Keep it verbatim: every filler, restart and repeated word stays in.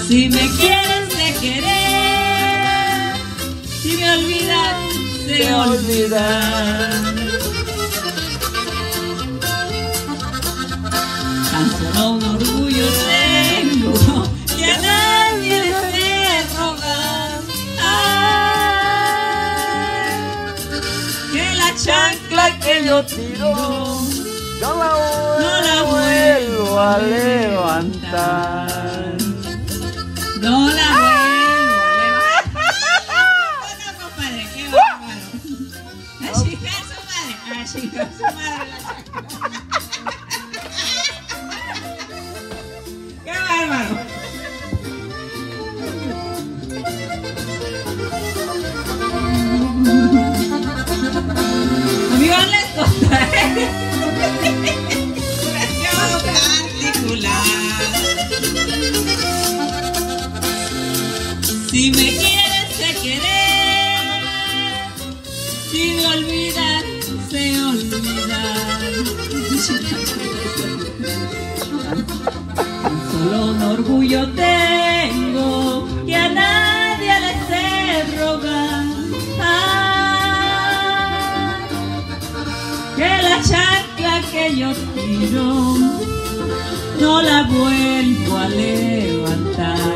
Si me quieres de querer, si me olvidas de olvidar. Tan solo un orgullo tengo que a nadie le sé rogar. Ay, que la chancla que yo tiro no la, no la vuelvo a levantar. No la vuelvo a levantar. No, compadre, qué bárbaro. A chingar su madre, a chingar su madre la chancla. ¡Qué bárbaro! A mí van las cosas, ¿eh? Curación particular. Si me quieres de querer, si me olvidas de olvidar. Solo un orgullo tengo que a nadie le sé rogar. Ay, que la chancla que yo tiro no la vuelvo a levantar.